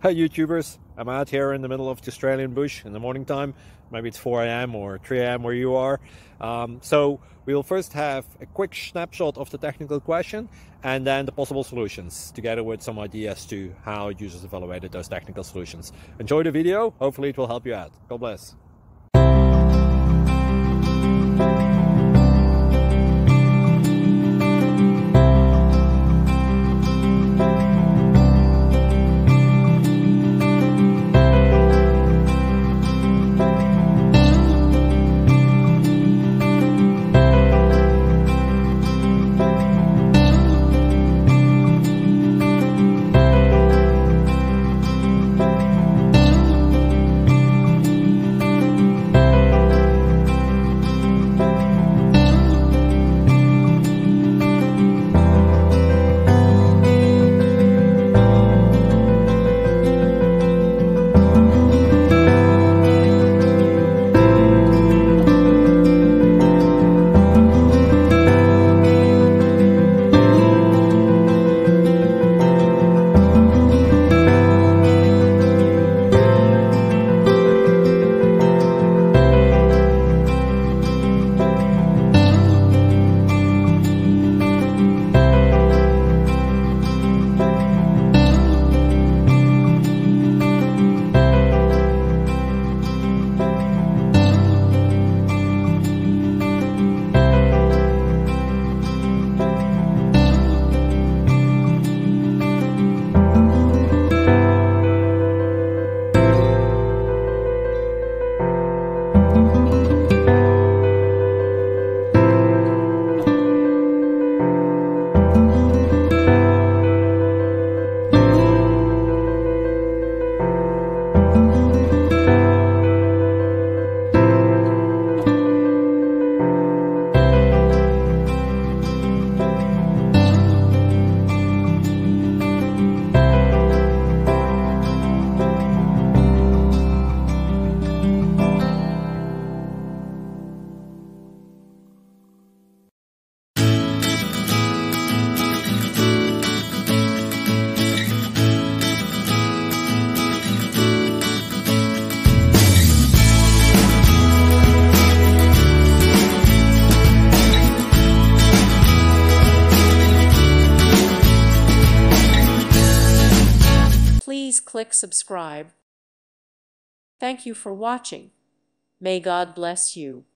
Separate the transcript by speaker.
Speaker 1: Hi YouTubers, I'm out here in the middle of the Australian bush in the morning time. Maybe it's 4 a.m. or 3 a.m. where you are. So we'll first have a quick snapshot of the technical question and then the possible solutions, together with some ideas to how users evaluated those technical solutions. Enjoy the video, hopefully it will help you out. God bless.
Speaker 2: Please click subscribe. Thank you for watching. May God bless you.